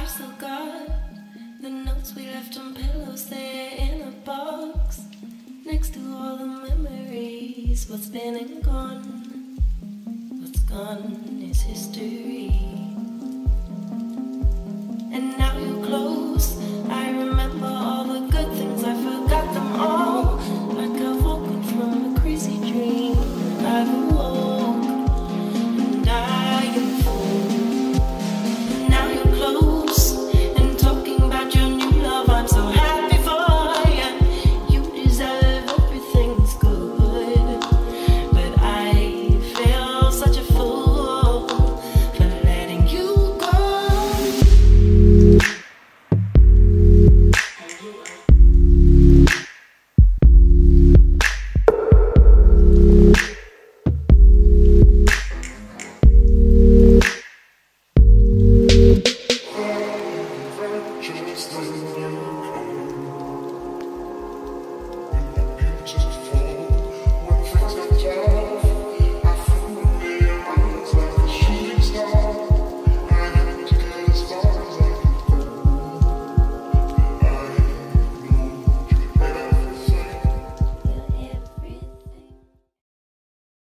I've still got the notes we left on pillows there in a box next to all the memories. What's been and gone, what's gone is history.